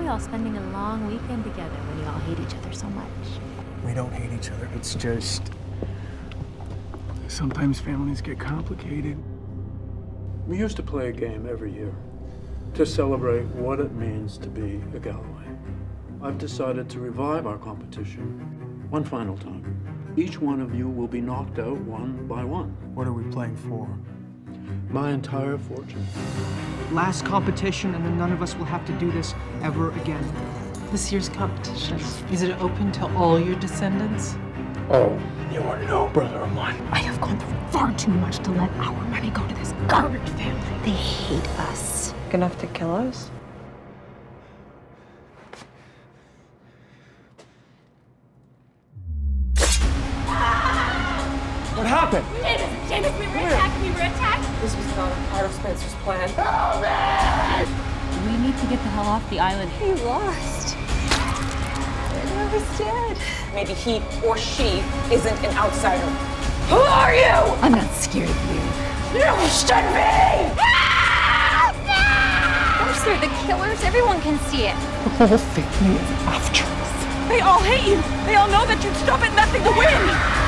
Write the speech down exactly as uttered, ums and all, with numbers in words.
all spending a long weekend together when you all hate each other so much. We don't hate each other, it's just... sometimes families get complicated. We used to play a game every year to celebrate what it means to be a Galloway. I've decided to revive our competition one final time. Each one of you will be knocked out one by one. What are we playing for? My entire fortune. Last competition, and then none of us will have to do this ever again. This year's competition, is it open to all your descendants? Oh, you are no brother of mine. I have gone through far too much to let our money go to this garbage family. They hate us. Enough to kill us? What happened? James, James, we were attacked, we were attacked! This was not a part of Spencer's plan. Help me! We need to get the hell off the island. He lost. I was dead. Maybe he or she isn't an outsider. Who are you? I'm not scared of you. You should be! Of course they're the killers. Everyone can see it. The whole family is after us. They all hate you. They all know that you'd stop at nothing to win.